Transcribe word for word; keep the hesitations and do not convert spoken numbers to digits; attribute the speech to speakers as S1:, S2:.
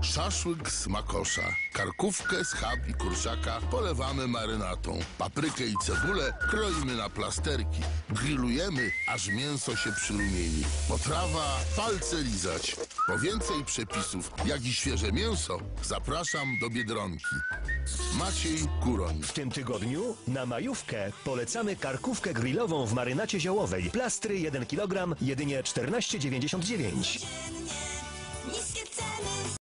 S1: Szaszłyk z makosza. Karkówkę, schab i kurczaka polewamy marynatą. Paprykę i cebulę kroimy na plasterki. Grillujemy, aż mięso się przyrumieni. Potrawa palce lizać. Po więcej przepisów, jak i świeże mięso, zapraszam do Biedronki. Maciej Kuroń.
S2: W tym tygodniu na majówkę polecamy karkówkę grillową w marynacie ziołowej. Plastry jeden kilogram, jedynie czternaście dziewięćdziesiąt dziewięć.